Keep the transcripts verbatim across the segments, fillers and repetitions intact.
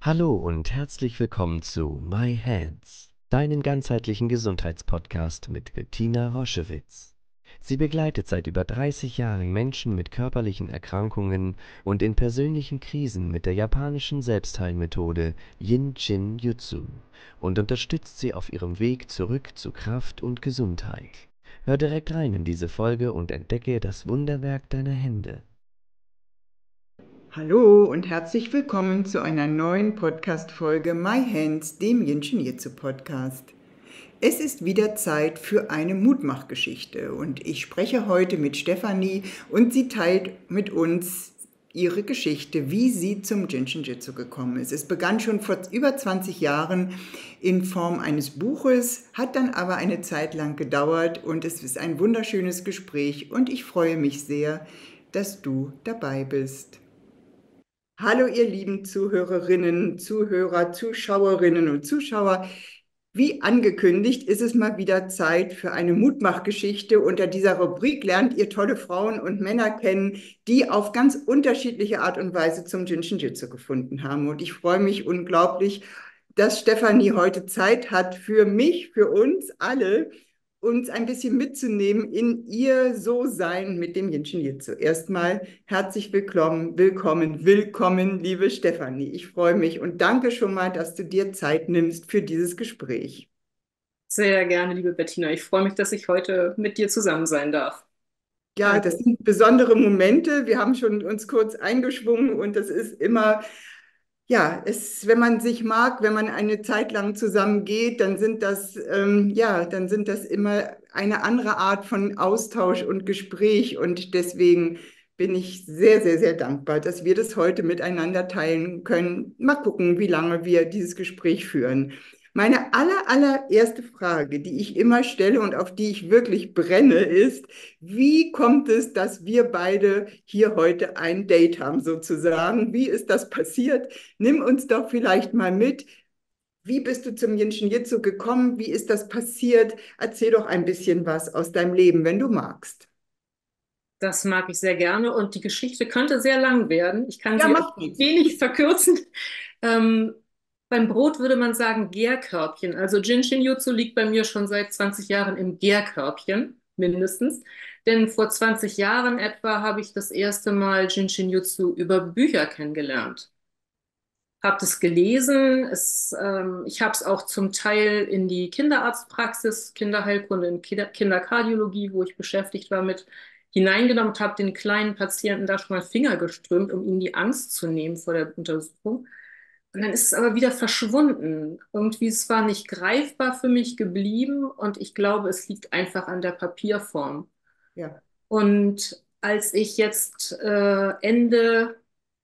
Hallo und herzlich willkommen zu My Hands, deinen ganzheitlichen Gesundheitspodcast mit Bettina Roschewitz. Sie begleitet seit über dreißig Jahren Menschen mit körperlichen Erkrankungen und in persönlichen Krisen mit der japanischen Selbstheilmethode Yin-Shin-Jutsu und unterstützt sie auf ihrem Weg zurück zu Kraft und Gesundheit. Hör direkt rein in diese Folge und entdecke das Wunderwerk deiner Hände. Hallo und herzlich willkommen zu einer neuen Podcast-Folge My Hands, dem Jinshin Jitsu Podcast. Es ist wieder Zeit für eine Mutmachgeschichte und ich spreche heute mit Stefanie und sie teilt mit uns ihre Geschichte, wie sie zum Jinshin Jitsu gekommen ist. Es begann schon vor über zwanzig Jahren in Form eines Buches, hat dann aber eine Zeit lang gedauert und es ist ein wunderschönes Gespräch und ich freue mich sehr, dass du dabei bist. Hallo, ihr lieben Zuhörerinnen, Zuhörer, Zuschauerinnen und Zuschauer. Wie angekündigt, ist es mal wieder Zeit für eine Mutmachgeschichte. Unter dieser Rubrik lernt ihr tolle Frauen und Männer kennen, die auf ganz unterschiedliche Art und Weise zum Jinshin Jitsu gefunden haben. Und ich freue mich unglaublich, dass Stefanie heute Zeit hat für mich, für uns alle, uns ein bisschen mitzunehmen in ihr So-Sein mit dem Jinshin Jitsu. Erstmal herzlich willkommen, willkommen, willkommen, liebe Stefanie. Ich freue mich und danke schon mal, dass du dir Zeit nimmst für dieses Gespräch. Sehr gerne, liebe Bettina. Ich freue mich, dass ich heute mit dir zusammen sein darf. Ja, das Danke. sind besondere Momente. Wir haben schon uns kurz eingeschwungen und das ist immer, ja, es, wenn man sich mag, wenn man eine Zeit lang zusammen geht, dann sind das, ähm, ja, dann sind das immer eine andere Art von Austausch und Gespräch. Und deswegen bin ich sehr, sehr, sehr dankbar, dass wir das heute miteinander teilen können. Mal gucken, wie lange wir dieses Gespräch führen. Meine aller, allererste Frage, die ich immer stelle und auf die ich wirklich brenne, ist, wie kommt es, dass wir beide hier heute ein Date haben, sozusagen? Wie ist das passiert? Nimm uns doch vielleicht mal mit. Wie bist du zum Jinshin Jitsu gekommen? Wie ist das passiert? Erzähl doch ein bisschen was aus deinem Leben, wenn du magst. Das mag ich sehr gerne und die Geschichte könnte sehr lang werden. Ich kann Ja, sie macht nichts. wenig verkürzen. Ähm, beim Brot würde man sagen Gärkörbchen. Also Jinshin Jutsu liegt bei mir schon seit zwanzig Jahren im Gärkörbchen, mindestens. Denn vor zwanzig Jahren etwa habe ich das erste Mal Jinshin Jutsu über Bücher kennengelernt. Habe das gelesen. Es, ähm, ich habe es auch zum Teil in die Kinderarztpraxis, Kinderheilkunde und Kinder Kinderkardiologie, wo ich beschäftigt war, mit hineingenommen und habe den kleinen Patienten da schon mal Finger geströmt, um ihnen die Angst zu nehmen vor der Untersuchung. Und dann ist es aber wieder verschwunden. Irgendwie, es war nicht greifbar für mich geblieben und ich glaube, es liegt einfach an der Papierform. Ja, Und als ich jetzt äh, Ende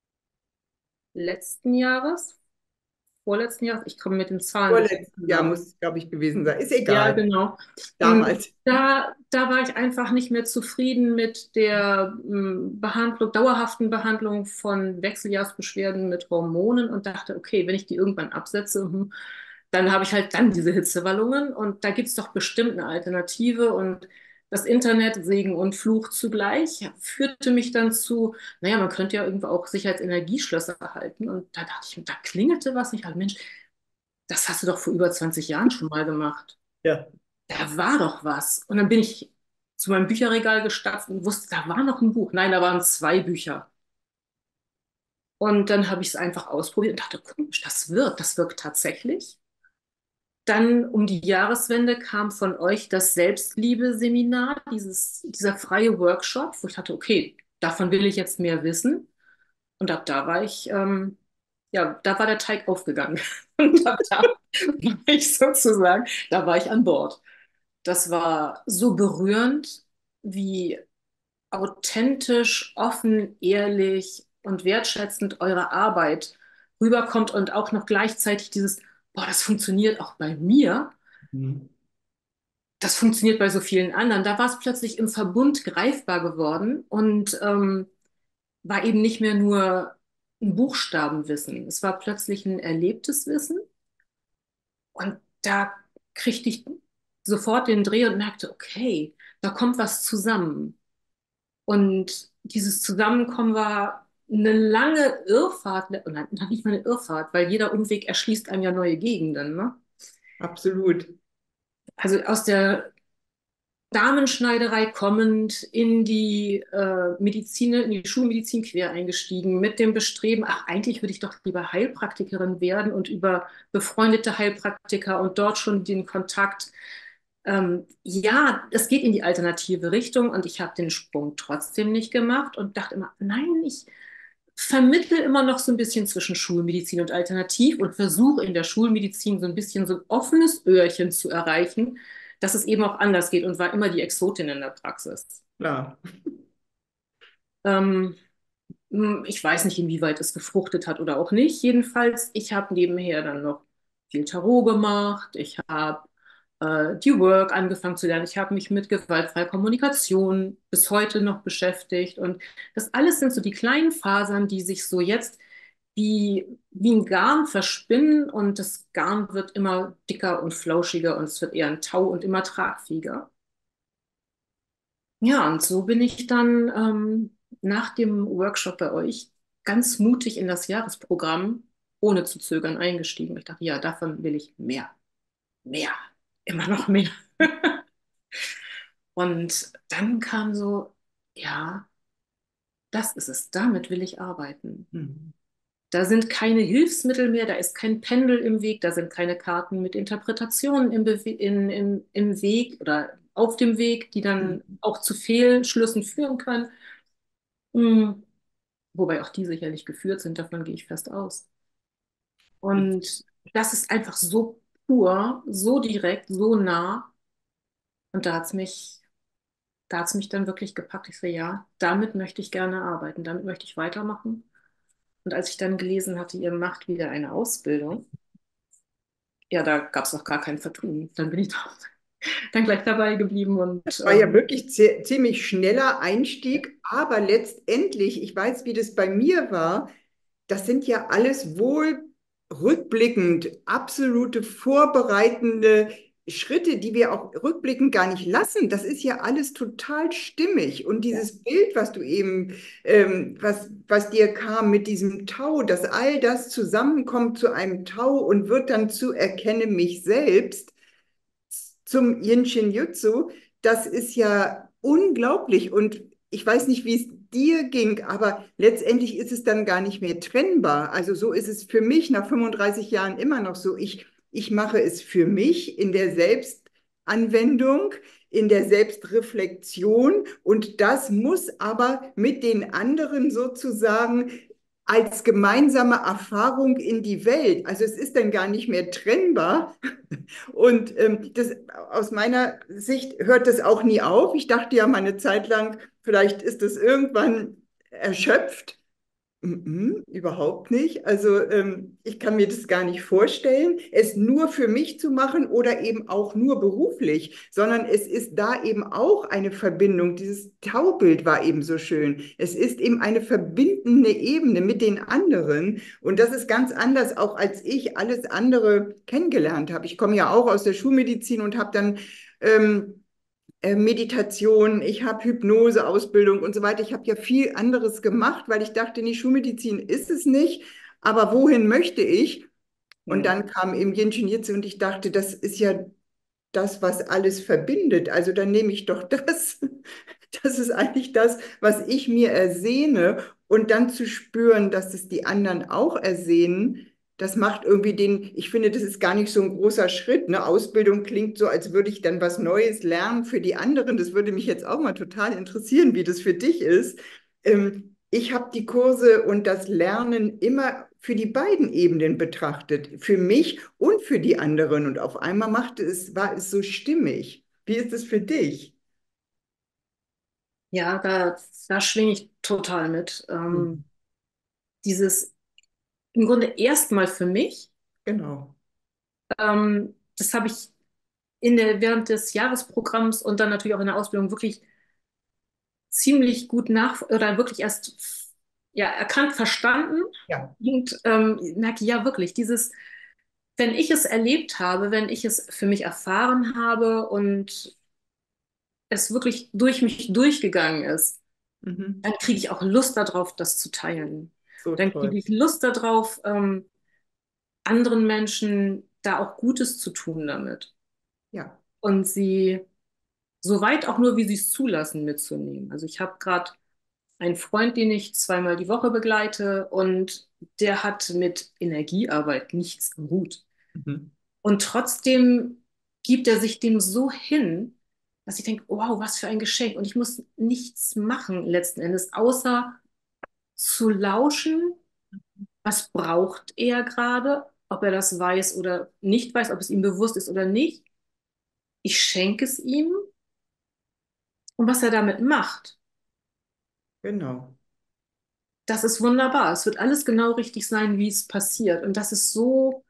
letzten Jahres, vorletzten Jahres, ich komme mit den Zahlen nicht vorletztes Jahr durcheinander. muss es, glaube ich, gewesen sein. Ist Ja, egal. genau. Und Damals. da, da war ich einfach nicht mehr zufrieden mit der ähm, Behandlung, dauerhaften Behandlung von Wechseljahrsbeschwerden mit Hormonen und dachte, okay, wenn ich die irgendwann absetze, hm, dann habe ich halt dann diese Hitzewallungen und da gibt es doch bestimmt eine Alternative und das Internet, Segen und Fluch zugleich, führte mich dann zu, naja, man könnte ja irgendwo auch sich als Energieschlösser halten und da dachte ich, da klingelte was. Ich dachte, Mensch, das hast du doch vor über zwanzig Jahren schon mal gemacht. Ja. Da war doch was. Und dann bin ich zu meinem Bücherregal gestapft und wusste, da war noch ein Buch. Nein, da waren zwei Bücher. Und dann habe ich es einfach ausprobiert und dachte, komisch, das wirkt, das wirkt tatsächlich. Dann um die Jahreswende kam von euch das Selbstliebe-Seminar, dieses, dieser freie Workshop, wo ich dachte, okay, davon will ich jetzt mehr wissen. Und ab da war ich, ähm, ja, da war der Teig aufgegangen. Und ab da war ich sozusagen, da war ich an Bord. Das war so berührend, wie authentisch, offen, ehrlich und wertschätzend eure Arbeit rüberkommt und auch noch gleichzeitig dieses, boah, das funktioniert auch bei mir, Mhm. das funktioniert bei so vielen anderen. Da war es plötzlich im Verbund greifbar geworden und ähm, war eben nicht mehr nur ein Buchstabenwissen. Es war plötzlich ein erlebtes Wissen und da kriegte ich sofort den Dreh und merkte, okay, da kommt was zusammen. Und dieses Zusammenkommen war eine lange Irrfahrt, nein, nicht mal eine Irrfahrt, weil jeder Umweg erschließt einem ja neue Gegenden, ne? Absolut. Also aus der Damenschneiderei kommend in die äh, Medizin, in die Schulmedizin quer eingestiegen, mit dem Bestreben, ach, eigentlich würde ich doch lieber Heilpraktikerin werden und über befreundete Heilpraktiker und dort schon den Kontakt. Ähm, ja, es geht in die alternative Richtung und ich habe den Sprung trotzdem nicht gemacht und dachte immer, nein, ich vermittle immer noch so ein bisschen zwischen Schulmedizin und Alternativ und versuche in der Schulmedizin so ein bisschen so ein offenes Öhrchen zu erreichen, dass es eben auch anders geht und war immer die Exotin in der Praxis. Klar. Ähm, Ich weiß nicht, inwieweit es gefruchtet hat oder auch nicht. Jedenfalls, ich habe nebenher dann noch viel Tarot gemacht. Ich habe äh, die Work angefangen zu lernen. Ich habe mich mit gewaltfreier Kommunikation bis heute noch beschäftigt. Und das alles sind so die kleinen Fasern, die sich so jetzt wie, wie ein Garn verspinnen. Und das Garn wird immer dicker und flauschiger und es wird eher ein Tau und immer tragfähiger. Ja, und so bin ich dann ähm, nach dem Workshop bei euch ganz mutig in das Jahresprogramm ohne zu zögern eingestiegen. Ich dachte, ja, davon will ich mehr, mehr, immer noch mehr. Und dann kam so, ja, das ist es, damit will ich arbeiten. Mhm. Da sind keine Hilfsmittel mehr, da ist kein Pendel im Weg, da sind keine Karten mit Interpretationen im, Bewe in, im, im Weg oder auf dem Weg, die dann Mhm. auch zu Fehlschlüssen führen können. Hm, wobei auch die sicherlich geführt sind, davon gehe ich fest aus. Und das ist einfach so pur, so direkt, so nah. Und da hat es mich, da hat's mich dann wirklich gepackt. Ich so, ja, damit möchte ich gerne arbeiten, damit möchte ich weitermachen. Und als ich dann gelesen hatte, ihr macht wieder eine Ausbildung, ja, da gab es noch gar kein Vertun. Dann bin ich da dann gleich dabei geblieben und War ja ähm, wirklich zie- ziemlich schneller Einstieg, aber letztendlich, ich weiß, wie das bei mir war, das sind ja alles wohl rückblickend absolute vorbereitende Schritte, die wir auch rückblickend gar nicht lassen. Das ist ja alles total stimmig. Und dieses Bild, was du eben, ähm, was, was dir kam mit diesem Tau, dass all das zusammenkommt zu einem Tau und wird dann zu erkenne mich selbst zum Yin Shin Jutsu, das ist ja unglaublich. Und ich weiß nicht, wie es dir ging, aber letztendlich ist es dann gar nicht mehr trennbar. Also so ist es für mich nach fünfunddreißig Jahren immer noch so. Ich, ich mache es für mich in der Selbstanwendung, in der Selbstreflexion und das muss aber mit den anderen sozusagen als gemeinsame Erfahrung in die Welt. Also es ist dann gar nicht mehr trennbar, und ähm, das, aus meiner Sicht hört das auch nie auf. Ich dachte ja mal eine Zeit lang, vielleicht ist das irgendwann erschöpft. Mhm, überhaupt nicht. Also ähm, ich kann mir das gar nicht vorstellen, es nur für mich zu machen oder eben auch nur beruflich, sondern es ist da eben auch eine Verbindung. Dieses Taubild war eben so schön. Es ist eben eine verbindende Ebene mit den anderen und das ist ganz anders, auch als ich alles andere kennengelernt habe. Ich komme ja auch aus der Schulmedizin und habe dann ähm, äh, Meditation, ich habe Hypnoseausbildung und so weiter. Ich habe ja viel anderes gemacht, weil ich dachte, nee, Schulmedizin ist es nicht, aber wohin möchte ich? Und hm. dann kam eben Yin Shin Jitsu und ich dachte, das ist ja das, was alles verbindet. Also dann nehme ich doch das. Das ist eigentlich das, was ich mir ersehne. Und dann zu spüren, dass es die anderen auch ersehnen, das macht irgendwie den, ich finde, das ist gar nicht so ein großer Schritt. Ne? Ausbildung klingt so, als würde ich dann was Neues lernen für die anderen. Das würde mich jetzt auch mal total interessieren, wie das für dich ist. Ähm, ich habe die Kurse und das Lernen immer für die beiden Ebenen betrachtet, für mich und für die anderen. Und auf einmal machte es, war es so stimmig. Wie ist es für dich? Ja, da, da schwinge ich total mit. Ähm, Mhm. dieses im Grunde erstmal für mich. Genau. Ähm, das habe ich in der, während des Jahresprogramms und dann natürlich auch in der Ausbildung wirklich ziemlich gut nach oder wirklich erst ja, erkannt, verstanden Ja. und ähm, merke, ja wirklich, dieses, wenn ich es erlebt habe, wenn ich es für mich erfahren habe und es wirklich durch mich durchgegangen ist, Mhm. Dann kriege ich auch Lust darauf, das zu teilen. So Dann toll. kriege ich Lust darauf, ähm, anderen Menschen da auch Gutes zu tun damit Ja. und sie so weit auch nur, wie sie es zulassen, mitzunehmen. Also ich habe gerade einen Freund, den ich zweimal die Woche begleite und der hat mit Energiearbeit nichts am Hut. Mhm. Und trotzdem gibt er sich dem so hin, dass ich denke, wow, was für ein Geschenk. Und ich muss nichts machen letzten Endes, außer zu lauschen, was braucht er gerade, ob er das weiß oder nicht weiß, ob es ihm bewusst ist oder nicht. Ich schenke es ihm und was er damit macht, Genau. das ist wunderbar. Es wird alles genau richtig sein, wie es passiert. Und das ist so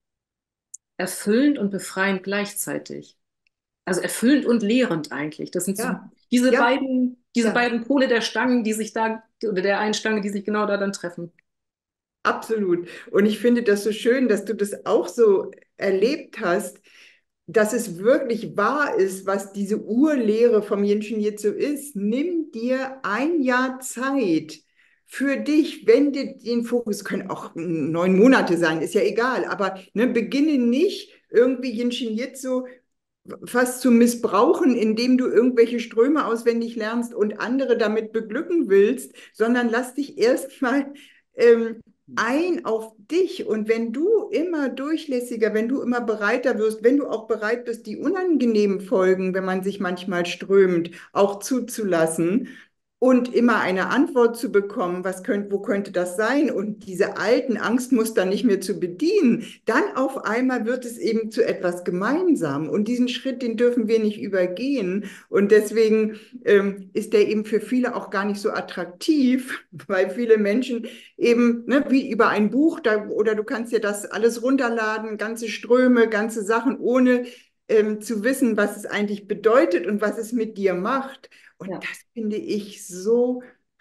erfüllend und befreiend gleichzeitig. Also erfüllend und lehrend eigentlich. Das sind so Ja. diese Ja. beiden, diese Ja. beiden Pole der Stangen, die sich da, oder der einen Stange, die sich genau da dann treffen. Absolut. Und ich finde das so schön, dass du das auch so erlebt hast, dass es wirklich wahr ist, was diese Urlehre vom Jinshin Jitsu ist. Nimm dir ein Jahr Zeit für dich, wende den Fokus, können auch neun Monate sein, ist ja egal, aber ne, beginne nicht irgendwie Jinshin Jitsu fast zu missbrauchen, indem du irgendwelche Ströme auswendig lernst und andere damit beglücken willst, sondern lass dich erstmal ähm, ein auf dich. Und wenn du immer durchlässiger, wenn du immer bereiter wirst, wenn du auch bereit bist, die unangenehmen Folgen, wenn man sich manchmal strömt, auch zuzulassen, und immer eine Antwort zu bekommen, was könnt, wo könnte das sein, und diese alten Angstmuster nicht mehr zu bedienen, dann auf einmal wird es eben zu etwas Gemeinsamem. Und diesen Schritt, den dürfen wir nicht übergehen. Und deswegen ähm, ist der eben für viele auch gar nicht so attraktiv, weil viele Menschen eben, ne, wie über ein Buch, da, oder du kannst dir das alles runterladen, ganze Ströme, ganze Sachen, ohne ähm, zu wissen, was es eigentlich bedeutet und was es mit dir macht. Und Ja. das finde ich so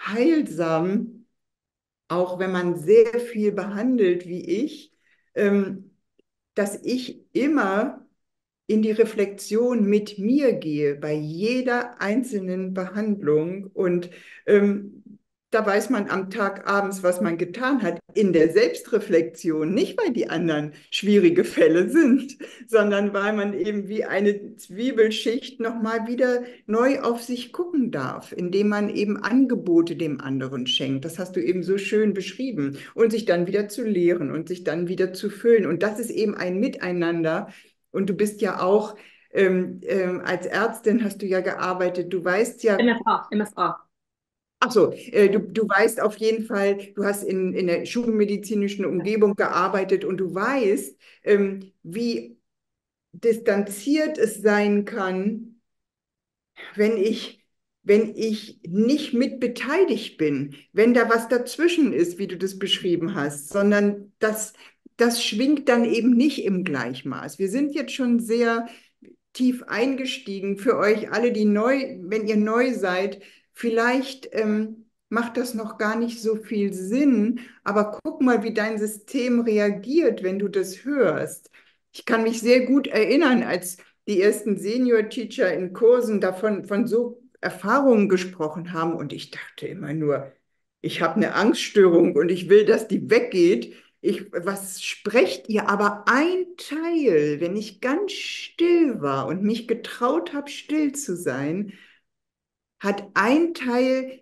heilsam, auch wenn man sehr viel behandelt wie ich, ähm, dass ich immer in die Reflexion mit mir gehe bei jeder einzelnen Behandlung. Und ähm, da weiß man am Tag abends, was man getan hat, in der Selbstreflexion, nicht weil die anderen schwierige Fälle sind, sondern weil man eben wie eine Zwiebelschicht nochmal wieder neu auf sich gucken darf, indem man eben Angebote dem anderen schenkt. Das hast du eben so schön beschrieben. Und sich dann wieder zu lehren und sich dann wieder zu füllen. Und das ist eben ein Miteinander. Und du bist ja auch, ähm, ähm, als Ärztin hast du ja gearbeitet. Du weißt ja, M F A, M F A. ach so, äh, du, du weißt auf jeden Fall, du hast in, in der schulmedizinischen Umgebung gearbeitet und du weißt, ähm, wie distanziert es sein kann, wenn ich, wenn ich nicht mit beteiligt bin, wenn da was dazwischen ist, wie du das beschrieben hast, sondern das, das schwingt dann eben nicht im Gleichmaß. Wir sind jetzt schon sehr tief eingestiegen für euch alle, die neu, wenn ihr neu seid, vielleicht ähm, macht das noch gar nicht so viel Sinn, aber guck mal, wie dein System reagiert, wenn du das hörst. Ich kann mich sehr gut erinnern, als die ersten Senior-Teacher in Kursen davon von so Erfahrungen gesprochen haben und ich dachte immer nur, ich habe eine Angststörung und ich will, dass die weggeht. Ich, was sprecht ihr? Aber ein Teil, wenn ich ganz still war und mich getraut habe, still zu sein, hat ein Teil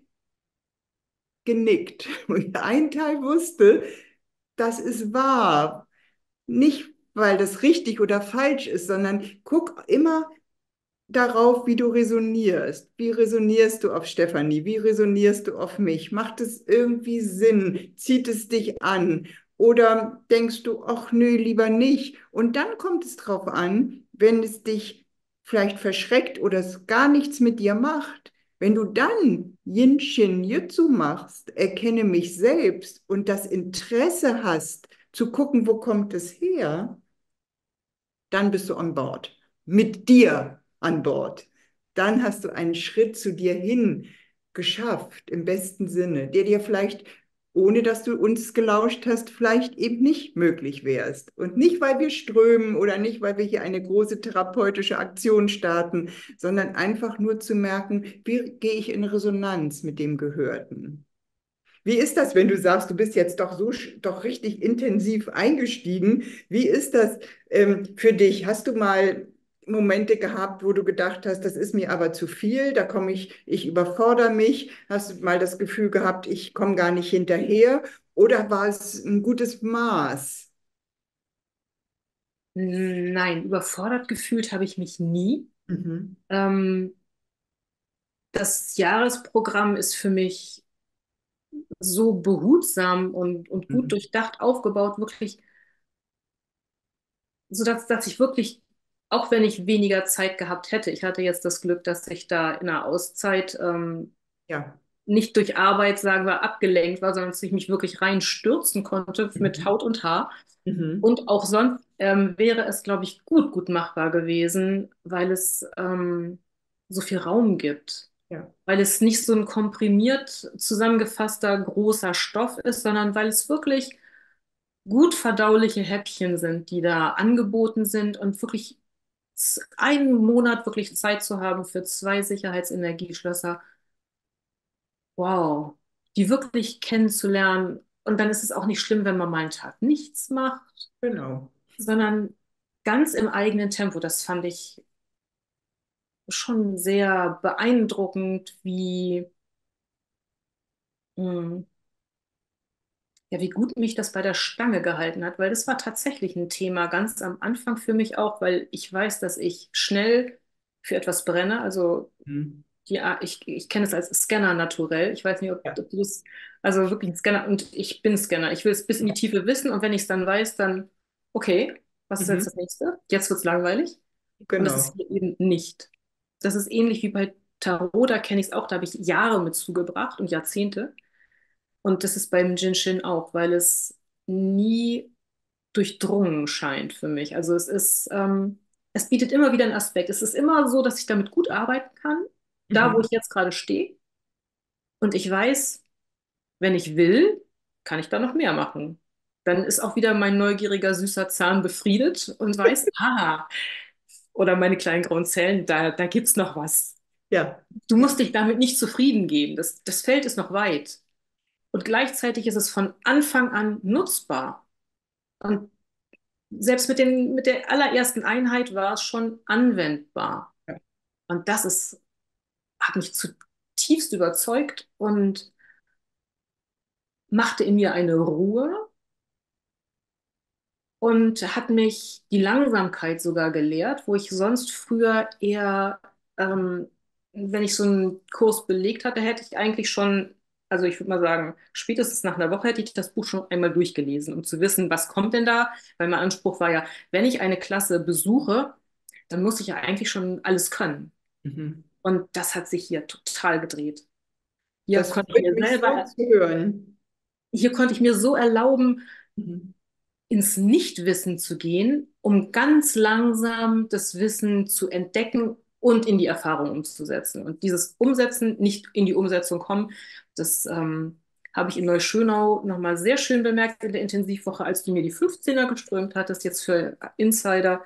genickt und ein Teil wusste, das ist wahr. Nicht, weil das richtig oder falsch ist, sondern guck immer darauf, wie du resonierst. Wie resonierst du auf Stefanie? Wie resonierst du auf mich? Macht es irgendwie Sinn? Zieht es dich an? Oder denkst du, ach nö, lieber nicht? Und dann kommt es drauf an, wenn es dich vielleicht verschreckt oder es gar nichts mit dir macht. Wenn du dann Yin Shin Jyutsu machst, erkenne mich selbst und das Interesse hast, zu gucken, wo kommt es her, dann bist du an Bord. Mit dir an Bord. Dann hast du einen Schritt zu dir hin geschafft, im besten Sinne, der dir vielleicht ohne dass du uns gelauscht hast, vielleicht eben nicht möglich wärst. Und nicht, weil wir strömen oder nicht, weil wir hier eine große therapeutische Aktion starten, sondern einfach nur zu merken, wie gehe ich in Resonanz mit dem Gehörten. Wie ist das, wenn du sagst, du bist jetzt doch so doch richtig intensiv eingestiegen? Wie ist das ähm, für dich? Hast du mal Momente gehabt, wo du gedacht hast, das ist mir aber zu viel, da komme ich, ich überfordere mich? Hast du mal das Gefühl gehabt, ich komme gar nicht hinterher? Oder war es ein gutes Maß? Nein, überfordert gefühlt habe ich mich nie. Mhm. Ähm, Das Jahresprogramm ist für mich so behutsam und, und gut Mhm. durchdacht aufgebaut, wirklich, so dass, dass ich wirklich, auch wenn ich weniger Zeit gehabt hätte, ich hatte jetzt das Glück, dass ich da in einer Auszeit ähm, Ja. nicht durch Arbeit, sagen wir, abgelenkt war, sondern dass ich mich wirklich reinstürzen konnte mit Mhm. Haut und Haar. Mhm. Und auch sonst ähm, wäre es, glaube ich, gut, gut machbar gewesen, weil es ähm, so viel Raum gibt. Ja. Weil es nicht so ein komprimiert zusammengefasster großer Stoff ist, sondern weil es wirklich gut verdauliche Häppchen sind, die da angeboten sind und wirklich z- einen Monat wirklich Zeit zu haben für zwei Sicherheitsenergieschlösser. Wow, die wirklich kennenzulernen. Und dann ist es auch nicht schlimm, wenn man mal einen Tag nichts macht, Genau. sondern ganz im eigenen Tempo. Das fand ich schon sehr beeindruckend, wie, mh, ja, wie gut mich das bei der Stange gehalten hat, weil das war tatsächlich ein Thema ganz am Anfang für mich auch, weil ich weiß, dass ich schnell für etwas brenne. Also Mhm. ja, ich, ich kenne es als Scanner naturell. Ich weiß nicht, ob, Ja. ob du es, also wirklich ein Scanner und ich bin Scanner. Ich will es bis in die Tiefe wissen und wenn ich es dann weiß, dann, okay, was ist jetzt Mhm. das nächste? Jetzt wird es langweilig. Und das ist Genau. hier eben nicht. Das ist ähnlich wie bei Tarot, da kenne ich es auch, da habe ich Jahre mit zugebracht und Jahrzehnte. Und das ist beim Jinshin auch, weil es nie durchdrungen scheint für mich. Also es ist, ähm, es bietet immer wieder einen Aspekt. Es ist immer so, dass ich damit gut arbeiten kann, da wo Mhm. ich jetzt gerade stehe. Und ich weiß, wenn ich will, kann ich da noch mehr machen. Dann ist auch wieder mein neugieriger, süßer Zahn befriedet und weiß, ah, oder meine kleinen grauen Zellen, da, da gibt es noch was. Ja. Du Ja. musst dich damit nicht zufrieden geben. Das, das Feld ist noch weit. Und gleichzeitig ist es von Anfang an nutzbar. Und selbst mit den, mit der allerersten Einheit war es schon anwendbar. Und das ist, hat mich zutiefst überzeugt und machte in mir eine Ruhe und hat mich die Langsamkeit sogar gelehrt, wo ich sonst früher eher, ähm, wenn ich so einen Kurs belegt hatte, hätte ich eigentlich schon, also ich würde mal sagen, spätestens nach einer Woche hätte ich das Buch schon einmal durchgelesen, um zu wissen, was kommt denn da, weil mein Anspruch war ja, wenn ich eine Klasse besuche, dann muss ich ja eigentlich schon alles können. Mhm. Und das hat sich hier total gedreht. Hier Das konnte ich freut mir mich so selber, zu hören. hier konnte ich mir so erlauben, Mhm. ins Nichtwissen zu gehen, um ganz langsam das Wissen zu entdecken und in die Erfahrung umzusetzen. Und dieses Umsetzen, nicht in die Umsetzung kommen, das ähm, habe ich in Neuschönau nochmal sehr schön bemerkt in der Intensivwoche, als du mir die fünfzehner geströmt hattest, jetzt für Insider.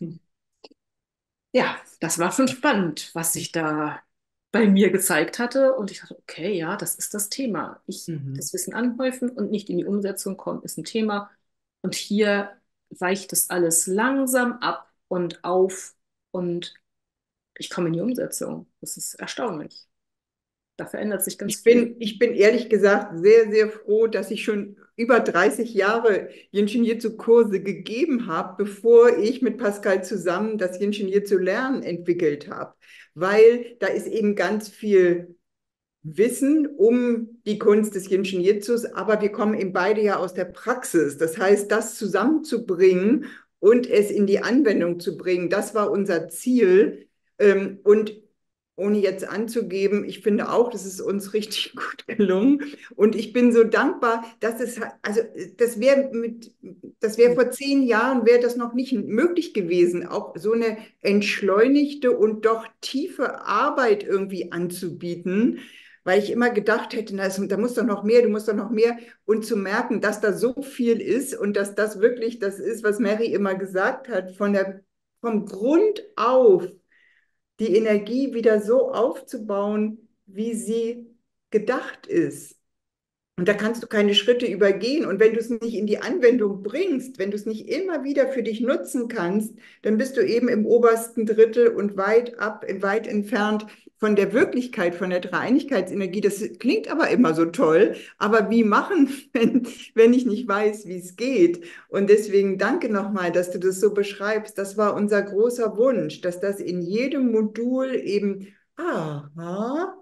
Ja, das war schon spannend, was sich da bei mir gezeigt hatte. Und ich dachte, okay, ja, das ist das Thema. Ich, Mhm. das Wissen anhäufen und nicht in die Umsetzung kommen, ist ein Thema. Und hier weicht es alles langsam ab und auf und ich komme in die Umsetzung. Das ist erstaunlich. Da verändert sich ganz Ich viel. bin, ich bin ehrlich gesagt sehr, sehr froh, dass ich schon über dreißig Jahre Jinshin Jitsu Kurse gegeben habe, bevor ich mit Pascal zusammen das Jinshin Jitsu Lernen entwickelt habe. Weil da ist eben ganz viel Wissen um die Kunst des Jinshin Jitsus, aber wir kommen eben beide ja aus der Praxis. Das heißt, das zusammenzubringen und es in die Anwendung zu bringen, das war unser Ziel. Ähm, Und ohne jetzt anzugeben, ich finde auch, das ist uns richtig gut gelungen. Und ich bin so dankbar, dass es, also das wäre mit, das wäre vor zehn Jahren, wäre das noch nicht möglich gewesen, auch so eine entschleunigte und doch tiefe Arbeit irgendwie anzubieten, weil ich immer gedacht hätte, na, es- da muss doch noch mehr, du musst doch noch mehr. Und zu merken, dass da so viel ist und dass das wirklich das ist, was Mary immer gesagt hat, von der, vom Grund auf die Energie wieder so aufzubauen, wie sie gedacht ist. Und da kannst du keine Schritte übergehen. Und wenn du es nicht in die Anwendung bringst, wenn du es nicht immer wieder für dich nutzen kannst, dann bist du eben im obersten Drittel und weit ab, weit entfernt von der Wirklichkeit, von der Dreieinigkeitsenergie. Das klingt aber immer so toll. Aber wie machen, wenn, wenn ich nicht weiß, wie es geht? Und deswegen danke nochmal, dass du das so beschreibst. Das war unser großer Wunsch, dass das in jedem Modul eben, aha,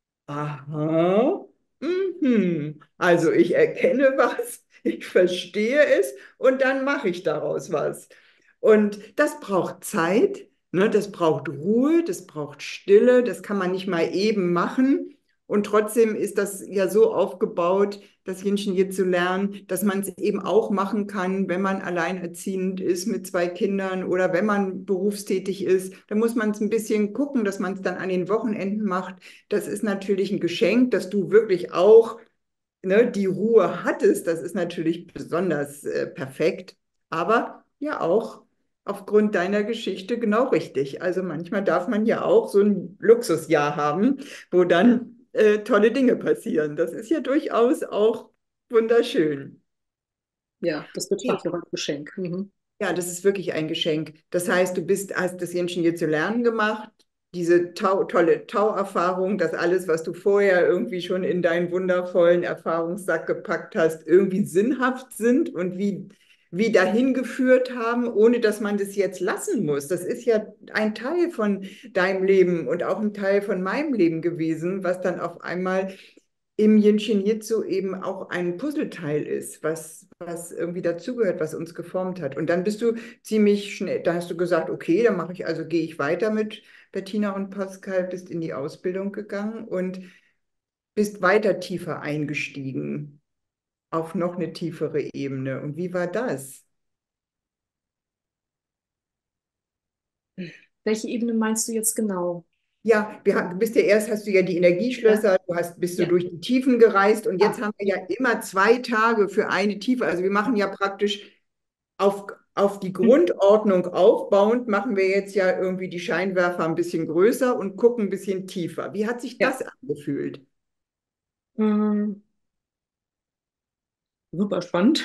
aha. Mhm. Also ich erkenne was, ich verstehe es und dann mache ich daraus was. Und das braucht Zeit, ne? Das braucht Ruhe, das braucht Stille, das kann man nicht mal eben machen. Und trotzdem ist das ja so aufgebaut, das Yin hier zu lernen, dass man es eben auch machen kann, wenn man alleinerziehend ist mit zwei Kindern oder wenn man berufstätig ist. Da muss man es ein bisschen gucken, dass man es dann an den Wochenenden macht. Das ist natürlich ein Geschenk, dass du wirklich auch, ne, die Ruhe hattest. Das ist natürlich besonders äh, perfekt, aber ja auch aufgrund deiner Geschichte genau richtig. Also manchmal darf man ja auch so ein Luxusjahr haben, wo dann äh, tolle Dinge passieren. Das ist ja durchaus auch wunderschön. Ja, das betrachte ich auch als Geschenk. Mhm. Ja, das ist wirklich ein Geschenk. Das heißt, du bist, hast das Ingenieur zu lernen gemacht, diese Tau, tolle Tau-Erfahrung, dass alles, was du vorher irgendwie schon in deinen wundervollen Erfahrungssack gepackt hast, irgendwie sinnhaft sind und wie, wie dahin geführt haben, ohne dass man das jetzt lassen muss. Das ist ja ein Teil von deinem Leben und auch ein Teil von meinem Leben gewesen, was dann auf einmal im Jinshin Jitsu eben auch ein Puzzleteil ist, was, was irgendwie dazugehört, was uns geformt hat. Und dann bist du ziemlich schnell, da hast du gesagt, okay, dann mache ich, also gehe ich weiter mit Bettina und Pascal, bist in die Ausbildung gegangen und bist weiter tiefer eingestiegen auf noch eine tiefere Ebene. Und wie war das? Welche Ebene meinst du jetzt genau? Ja, wir haben, du bist ja erst, hast du ja die Ja, Energieschlösser, du hast, bist du ja. durch die Tiefen gereist und jetzt Ah, haben wir ja ja. immer zwei Tage für eine Tiefe. Also wir machen ja praktisch auf, auf die Hm. Grundordnung aufbauend, machen wir jetzt ja irgendwie die Scheinwerfer ein bisschen größer und gucken ein bisschen tiefer. Wie hat sich Ja. das angefühlt? Mm, super spannend.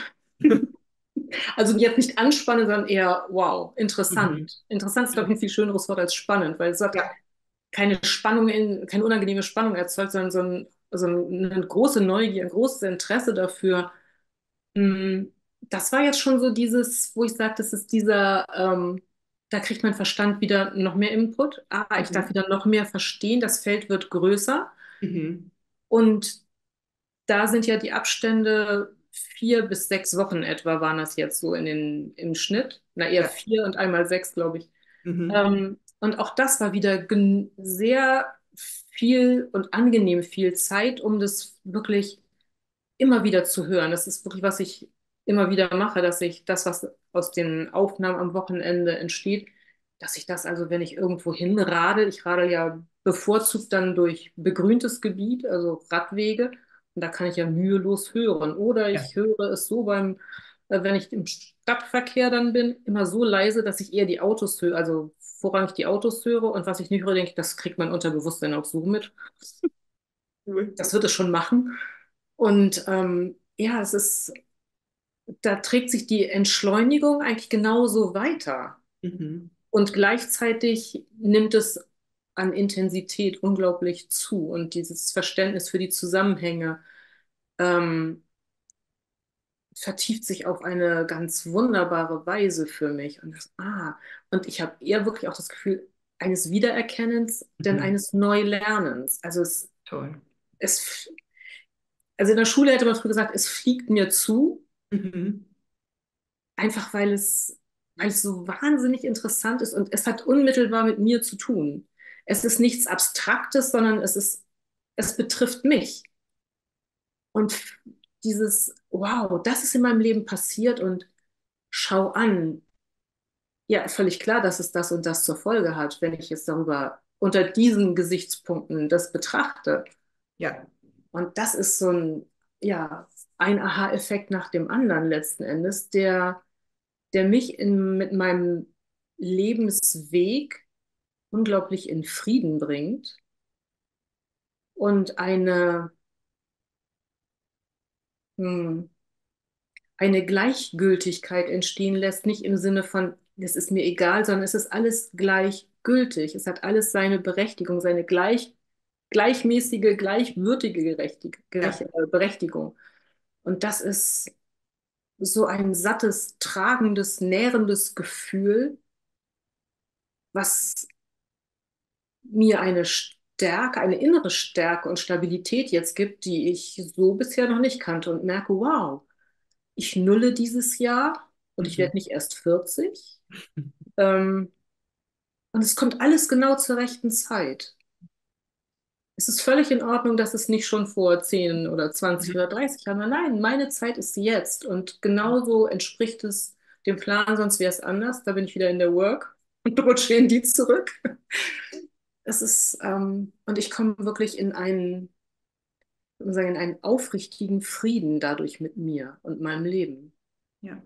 Also jetzt nicht anspannend, sondern eher wow, interessant. Mhm. Interessant ist, glaube ich, ein viel schöneres Wort als spannend, weil es hat Ja, keine Spannung in, keine unangenehme Spannung erzeugt, sondern so, ein, so eine große Neugier, ein großes Interesse dafür. Mm, Das war jetzt schon so dieses, wo ich sage, das ist dieser, ähm, da kriegt mein Verstand wieder noch mehr Input. Ah, ich darf mhm. wieder noch mehr verstehen, das Feld wird größer. Mhm. Und da sind ja die Abstände vier bis sechs Wochen etwa waren das jetzt so in den, im Schnitt. Na, eher Ja, vier und einmal sechs, glaube ich. mhm. Ähm, und auch das war wieder gen- sehr viel und angenehm viel Zeit, um das wirklich immer wieder zu hören. Das ist wirklich, was ich immer wieder mache, dass ich das, was aus den Aufnahmen am Wochenende entsteht, dass ich das also, wenn ich irgendwo hinradel, ich radel ja bevorzugt dann durch begrüntes Gebiet, also Radwege, und da kann ich ja mühelos hören. Oder Ja. ich höre es so beim, äh, wenn ich im Stadtverkehr dann bin, immer so leise, dass ich eher die Autos höre, also vorrangig die Autos höre, und was ich nicht höre, denke ich, das kriegt mein Unterbewusstsein auch so mit. Das wird es schon machen. Und ähm, ja, es ist, da trägt sich die Entschleunigung eigentlich genauso weiter. Mhm. Und gleichzeitig nimmt es an Intensität unglaublich zu. Und dieses Verständnis für die Zusammenhänge ähm, vertieft sich auf eine ganz wunderbare Weise für mich. Und, das, ah, und ich habe eher wirklich auch das Gefühl eines Wiedererkennens, denn Mhm. eines Neulernens. Also es, Toll. es, also in der Schule hätte man früher gesagt, es fliegt mir zu. Mhm. Einfach weil es, weil es so wahnsinnig interessant ist und es hat unmittelbar mit mir zu tun. Es ist nichts Abstraktes, sondern es ist, es betrifft mich. Und dieses, wow, das ist in meinem Leben passiert und schau an. Ja, völlig klar, dass es das und das zur Folge hat, wenn ich jetzt darüber unter diesen Gesichtspunkten das betrachte. Ja, Und das ist so ein, ja, ein Aha-Effekt nach dem anderen letzten Endes, der, der mich in, mit meinem Lebensweg unglaublich in Frieden bringt und eine, hm, eine Gleichgültigkeit entstehen lässt, nicht im Sinne von, es ist mir egal, sondern es ist alles gleichgültig. Es hat alles seine Berechtigung, seine gleich, gleichmäßige, gleichwürdige Gerechtig, Gerech, ja, äh, Berechtigung. Und das ist so ein sattes, tragendes, nährendes Gefühl, was mir eine Stärke, eine innere Stärke und Stabilität jetzt gibt, die ich so bisher noch nicht kannte und merke, wow, ich nulle dieses Jahr und ich mhm. werde nicht erst vierzig. Ähm, und es kommt alles genau zur rechten Zeit. Es ist völlig in Ordnung, dass es nicht schon vor zehn oder zwanzig oder dreißig Jahren war. Nein, meine Zeit ist jetzt. Und genauso entspricht es dem Plan, sonst wäre es anders. Da bin ich wieder in der Work und rutsche in die zurück. Es ist, ähm, und ich komme wirklich in einen, ich würde sagen, in einen aufrichtigen Frieden dadurch mit mir und meinem Leben. Ja.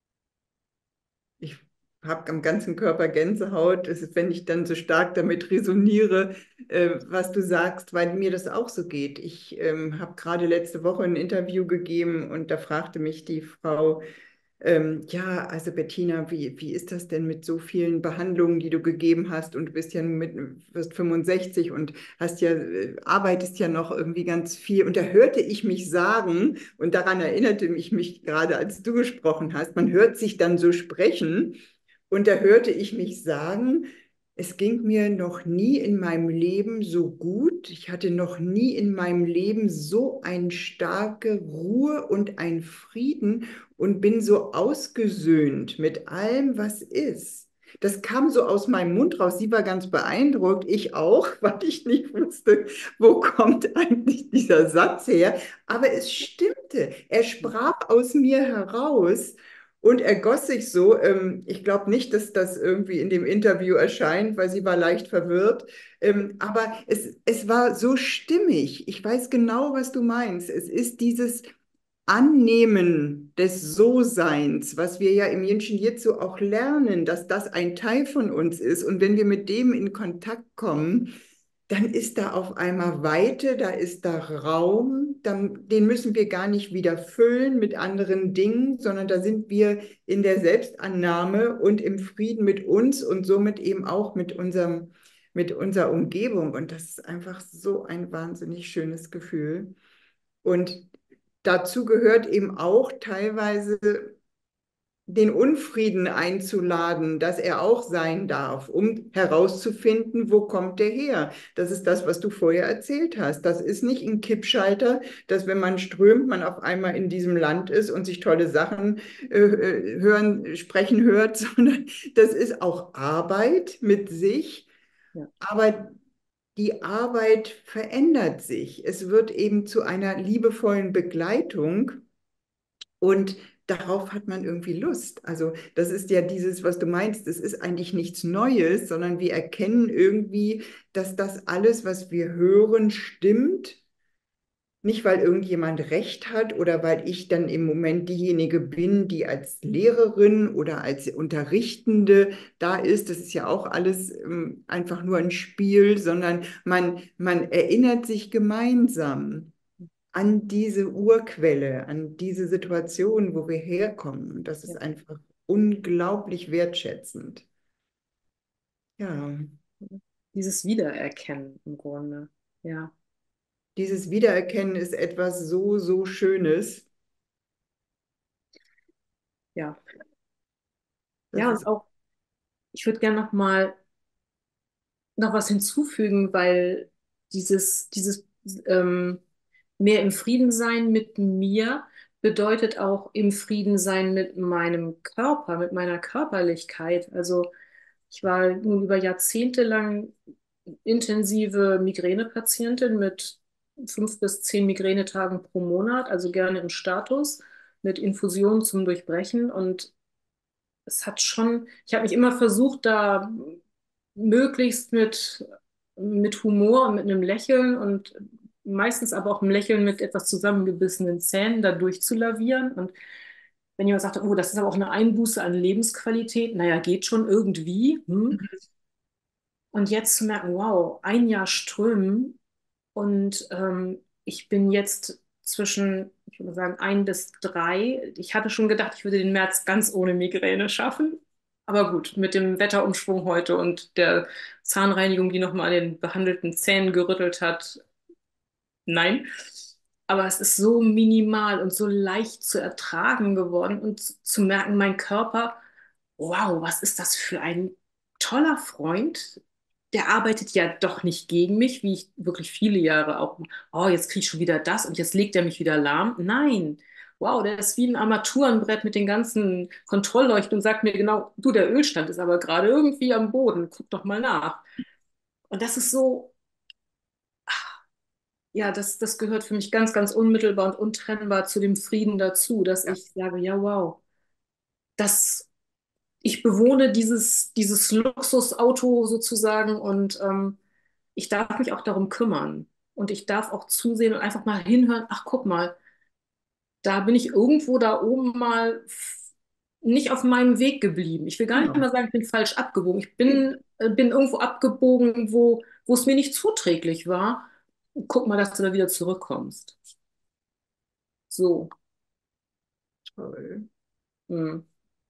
Ich habe am ganzen Körper Gänsehaut, es ist, wenn ich dann so stark damit resoniere, äh, was du sagst, weil mir das auch so geht. Ich ähm, habe gerade letzte Woche ein Interview gegeben und da fragte mich die Frau, ähm, ja, also Bettina, wie, wie ist das denn mit so vielen Behandlungen, die du gegeben hast und du bist ja mit, wirst fünfundsechzig und hast ja, äh, arbeitest ja noch irgendwie ganz viel. Und da hörte ich mich sagen, und daran erinnerte ich mich gerade, als du gesprochen hast, man hört sich dann so sprechen und da hörte ich mich sagen, es ging mir noch nie in meinem Leben so gut. Ich hatte noch nie in meinem Leben so eine starke Ruhe und einen Frieden und bin so ausgesöhnt mit allem, was ist. Das kam so aus meinem Mund raus. Sie war ganz beeindruckt, ich auch, weil ich nicht wusste, wo kommt eigentlich dieser Satz her. Aber es stimmte. Er sprach aus mir heraus. Und ergoss sich so. Ähm, ich glaube nicht, dass das irgendwie in dem Interview erscheint, weil sie war leicht verwirrt. Ähm, aber es, es war so stimmig. Ich weiß genau, was du meinst. Es ist dieses Annehmen des So-Seins, was wir ja im Yin Jitsu auch lernen, dass das ein Teil von uns ist. Und wenn wir mit dem in Kontakt kommen, dann ist da auf einmal Weite, da ist da Raum, dann, den müssen wir gar nicht wieder füllen mit anderen Dingen, sondern da sind wir in der Selbstannahme und im Frieden mit uns und somit eben auch mit unserem, mit unserer Umgebung. Und das ist einfach so ein wahnsinnig schönes Gefühl. Und dazu gehört eben auch teilweise den Unfrieden einzuladen, dass er auch sein darf, um herauszufinden, wo kommt der her. Das ist das, was du vorher erzählt hast. Das ist nicht ein Kippschalter, dass wenn man strömt, man auf einmal in diesem Land ist und sich tolle Sachen äh, äh, hören, sprechen hört, sondern das ist auch Arbeit mit sich. Ja, Aber die Arbeit verändert sich. Es wird eben zu einer liebevollen Begleitung und darauf hat man irgendwie Lust. Also das ist ja dieses, was du meinst, es ist eigentlich nichts Neues, sondern wir erkennen irgendwie, dass das alles, was wir hören, stimmt. Nicht, weil irgendjemand recht hat oder weil ich dann im Moment diejenige bin, die als Lehrerin oder als Unterrichtende da ist. Das ist ja auch alles ähm, einfach nur ein Spiel, sondern man, man erinnert sich gemeinsam an diese Urquelle, an diese Situation, wo wir herkommen. Und das ist ja. einfach unglaublich wertschätzend. Ja, Dieses Wiedererkennen im Grunde. Ja, dieses Wiedererkennen ist etwas so, so Schönes. ja. Das Ja, und ist, auch, ich würde gerne noch mal noch was hinzufügen, weil dieses, dieses ähm, mehr im Frieden sein mit mir bedeutet auch im Frieden sein mit meinem Körper, mit meiner Körperlichkeit. Also ich war nun über Jahrzehnte lang intensive Migränepatientin mit fünf bis zehn Migränetagen pro Monat, also gerne im Status, mit Infusionen zum Durchbrechen. Und es hat schon, ich habe mich immer versucht, da möglichst mit, mit Humor und mit einem Lächeln und meistens aber auch ein Lächeln mit etwas zusammengebissenen Zähnen da durchzulavieren. Und wenn jemand sagt, oh, das ist aber auch eine Einbuße an Lebensqualität, naja, geht schon irgendwie. Hm? Und jetzt zu merken, wow, ein Jahr Strömen und ähm, ich bin jetzt zwischen, ich würde sagen, ein bis drei. Ich hatte schon gedacht, ich würde den März ganz ohne Migräne schaffen. Aber gut, mit dem Wetterumschwung heute und der Zahnreinigung, die nochmal an den behandelten Zähnen gerüttelt hat, nein. Aber es ist so minimal und so leicht zu ertragen geworden und zu merken, mein Körper, wow, was ist das für ein toller Freund? Der arbeitet ja doch nicht gegen mich, wie ich wirklich viele Jahre auch, oh, jetzt kriege ich schon wieder das und jetzt legt er mich wieder lahm. Nein, wow, der ist wie ein Armaturenbrett mit den ganzen Kontrollleuchten und sagt mir genau, du, der Ölstand ist aber gerade irgendwie am Boden, guck doch mal nach. Und das ist so, ja, das, das gehört für mich ganz, ganz unmittelbar und untrennbar zu dem Frieden dazu, dass Ja, ich sage, ja, wow, das, ich bewohne dieses, dieses Luxusauto sozusagen und ähm, ich darf mich auch darum kümmern. Und ich darf auch zusehen und einfach mal hinhören, ach, guck mal, da bin ich irgendwo da oben mal f- nicht auf meinem Weg geblieben. Ich will gar nicht genau. mal sagen, ich bin falsch abgebogen. Ich bin, äh, bin irgendwo abgebogen, wo, wo es mir nicht zuträglich war. Guck mal, dass du da wieder zurückkommst. So. Toll. Hm.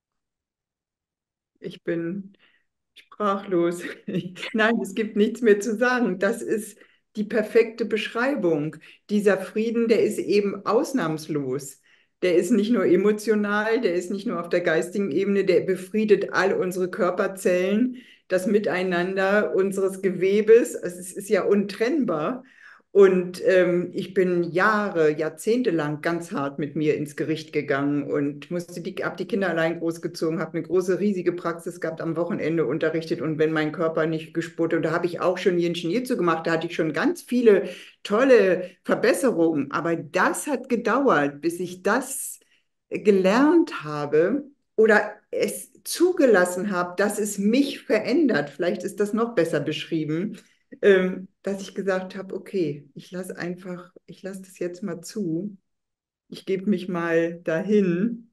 Ich bin sprachlos. Nein, es gibt nichts mehr zu sagen. Das ist die perfekte Beschreibung. Dieser Frieden, der ist eben ausnahmslos. Der ist nicht nur emotional, der ist nicht nur auf der geistigen Ebene, der befriedet all unsere Körperzellen, das Miteinander unseres Gewebes. Es ist ja untrennbar. Und ähm, ich bin Jahre, Jahrzehnte lang ganz hart mit mir ins Gericht gegangen und musste die, habe die Kinder allein großgezogen, habe eine große, riesige Praxis gehabt, am Wochenende unterrichtet und wenn mein Körper nicht gespurte, und da habe ich auch schon Yin Shin Jitsu gemacht, da hatte ich schon ganz viele tolle Verbesserungen, aber das hat gedauert, bis ich das gelernt habe oder es zugelassen habe, dass es mich verändert. Vielleicht ist das noch besser beschrieben, ähm, dass ich gesagt habe, okay, ich lasse einfach, ich lasse das jetzt mal zu. Ich gebe mich mal dahin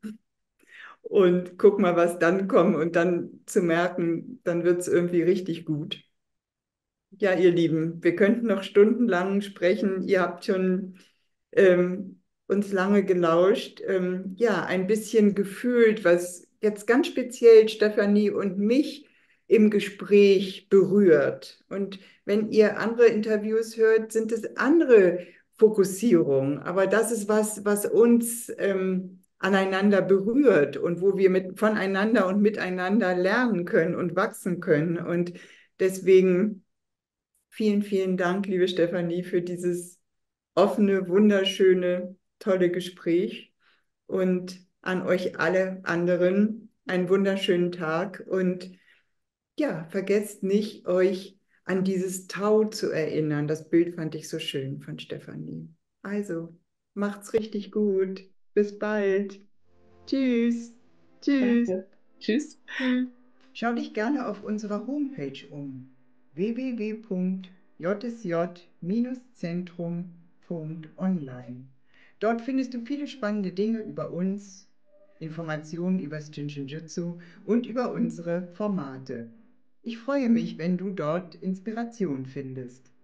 und guck mal, was dann kommt und dann zu merken, dann wird es irgendwie richtig gut. Ja, ihr Lieben, wir könnten noch stundenlang sprechen. Ihr habt schon ähm, uns lange gelauscht. Ähm, ja, ein bisschen gefühlt, was jetzt ganz speziell Stefanie und mich im Gespräch berührt. Und wenn ihr andere Interviews hört, sind es andere Fokussierungen. Aber das ist was, was uns ähm, aneinander berührt und wo wir mit, voneinander und miteinander lernen können und wachsen können. Und deswegen vielen, vielen Dank, liebe Stefanie, für dieses offene, wunderschöne, tolle Gespräch und an euch alle anderen einen wunderschönen Tag und ja, vergesst nicht, euch an dieses Tau zu erinnern. Das Bild fand ich so schön von Stefanie. Also, macht's richtig gut. Bis bald. Tschüss. Tschüss. Danke. Tschüss. Tschüss. Schau dich gerne auf unserer Homepage um w w w punkt j s j Zentrum punkt online. Dort findest du viele spannende Dinge über uns, Informationen über das Shinjitsu und über unsere Formate. Ich freue mich, wenn du dort Inspiration findest.